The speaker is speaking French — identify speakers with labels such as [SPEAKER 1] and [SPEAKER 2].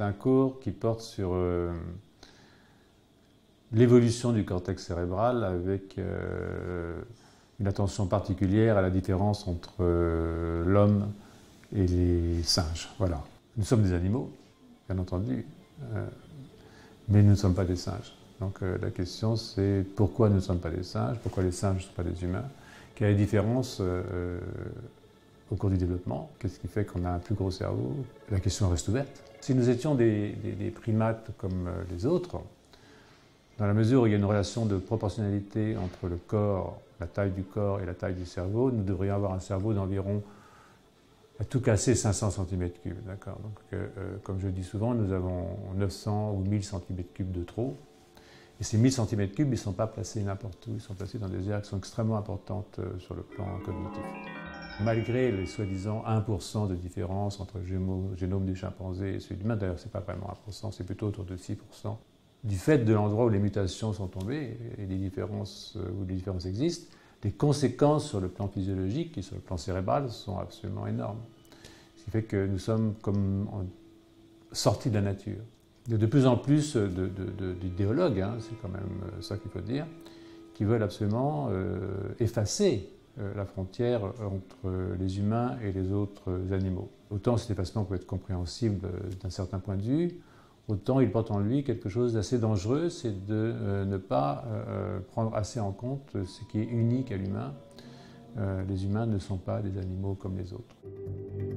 [SPEAKER 1] C'est un cours qui porte sur l'évolution du cortex cérébral avec une attention particulière à la différence entre l'homme et les singes. Voilà. Nous sommes des animaux, bien entendu, mais nous ne sommes pas des singes. Donc la question c'est pourquoi nous ne sommes pas des singes, pourquoi les singes ne sont pas des humains, quelle est la différence au cours du développement, qu'est-ce qui fait qu'on a un plus gros cerveau. La question reste ouverte. Si nous étions des primates comme les autres, dans la mesure où il y a une relation de proportionnalité entre le corps, la taille du corps et la taille du cerveau, nous devrions avoir un cerveau d'environ, à tout casser, 500 cm3. D'accord. Donc, comme je le dis souvent, nous avons 900 ou 1000 cm3 de trop. Et ces 1000 cm3, ils ne sont pas placés n'importe où, ils sont placés dans des aires qui sont extrêmement importantes sur le plan cognitif. Malgré les soi-disant 1% de différence entre le génome du chimpanzé et celui de l'humain, d'ailleurs ce n'est pas vraiment 1%, c'est plutôt autour de 6%, du fait de l'endroit où les mutations sont tombées et les différences, où les différences existent, les conséquences sur le plan physiologique et sur le plan cérébral sont absolument énormes. Ce qui fait que nous sommes comme sortis de la nature. Il y a de plus en plus d'idéologues, hein, c'est quand même ça qu'il faut dire, qui veulent absolument effacer la frontière entre les humains et les autres animaux. Autant cet effacement peut être compréhensible d'un certain point de vue, autant il porte en lui quelque chose d'assez dangereux, c'est de ne pas prendre assez en compte ce qui est unique à l'humain. Les humains ne sont pas des animaux comme les autres.